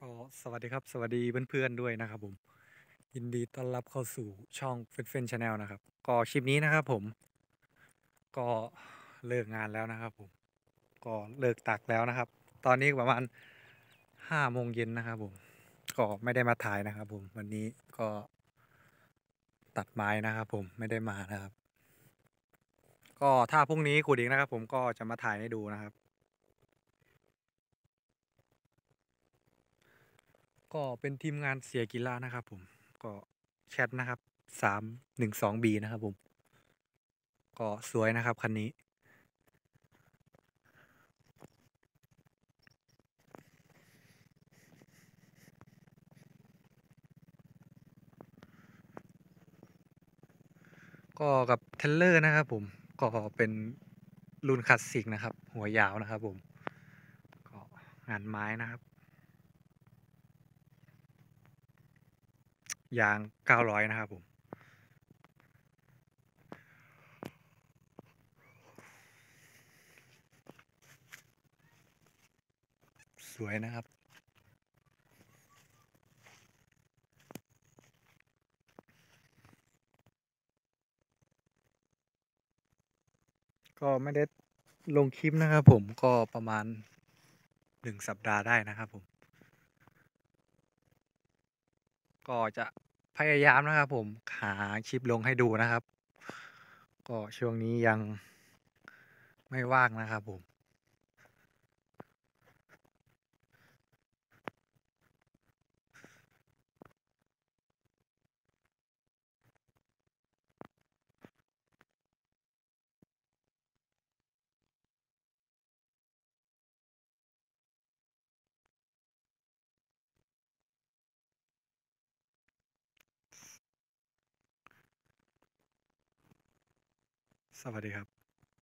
ก็สวัสดีครับสวัสดีเพื่อนๆด้วยนะครับผมยินดีต้อนรับเข้าสู่ช่องเฟ n เฟนชาแนลนะครับก็คลิปนี้นะครับผมก็เลิกงานแล้วนะครับผมก็เลิกตักแล้วนะครับตอนนี้ประมาณ5 โมงเย็นนะครับผมก็ไม่ได้มาถ่ายนะครับผมวันนี้ก็ตัดไม้นะครับผมไม่ได้มานะครับก็ถ้าพรุ่งนี้ขุดอีกนะครับผมก็จะมาถ่ายให้ดูนะครับก็เป็นทีมงานเสียกิระนะครับผมก็แชทนะครับ312Bนะครับผม ก็สวยนะครับคันนี้ก็กับเทรลเลอร์นะครับผมก็เป็นรุ่นคลาสสิกนะครับหัวยาวนะครับผมก็งานไม้นะครับยาง900นะครับผมสวยนะครับก็ไม่ได้ลงคลิปนะครับผมก็ประมาณ1 สัปดาห์ได้นะครับผมก็จะพยายามนะครับผมหาคลิปลงให้ดูนะครับก็ช่วงนี้ยังไม่ว่างนะครับผมสวัสดีครับ